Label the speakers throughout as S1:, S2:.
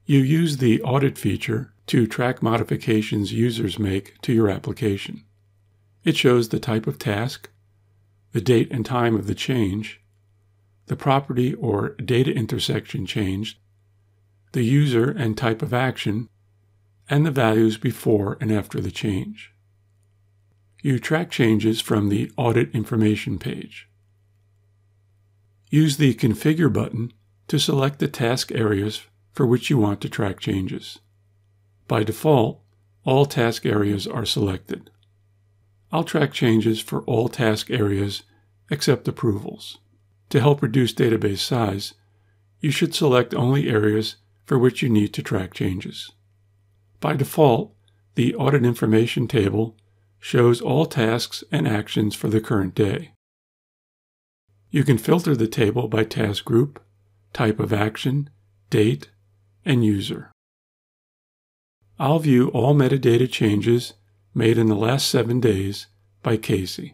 S1: You use the Audit feature to track modifications users make to your application. It shows the type of task, the date and time of the change, the property or data intersection changed, the user and type of action, and the values before and after the change. You track changes from the Audit Information page. Use the Configure button to select the task areas for which you want to track changes. By default, all task areas are selected. I'll track changes for all task areas except approvals. To help reduce database size, you should select only areas for which you need to track changes. By default, the Audit Information table shows all tasks and actions for the current day. You can filter the table by task group, type of action, date, and user. I'll view all metadata changes made in the last 7 days by Casey.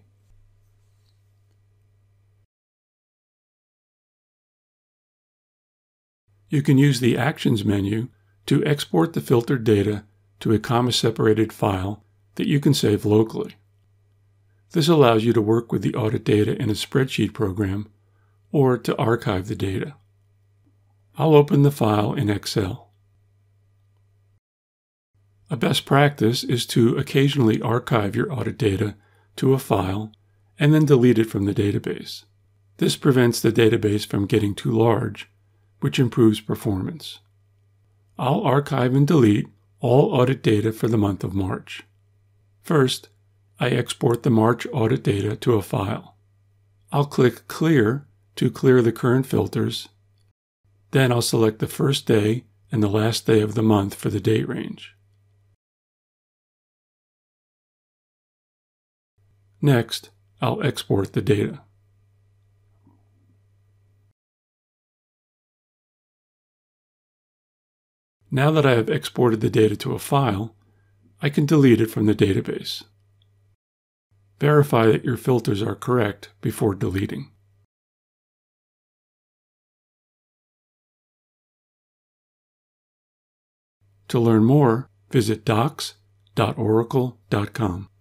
S1: You can use the Actions menu to export the filtered data to a comma-separated file that you can save locally. This allows you to work with the audit data in a spreadsheet program or to archive the data. I'll open the file in Excel. A best practice is to occasionally archive your audit data to a file and then delete it from the database. This prevents the database from getting too large, which improves performance. I'll archive and delete all audit data for the month of March. First, I export the March audit data to a file. I'll click Clear to clear the current filters. Then I'll select the first day and the last day of the month for the date range. Next, I'll export the data. Now that I have exported the data to a file, I can delete it from the database. Verify that your filters are correct before deleting. To learn more, visit docs.oracle.com.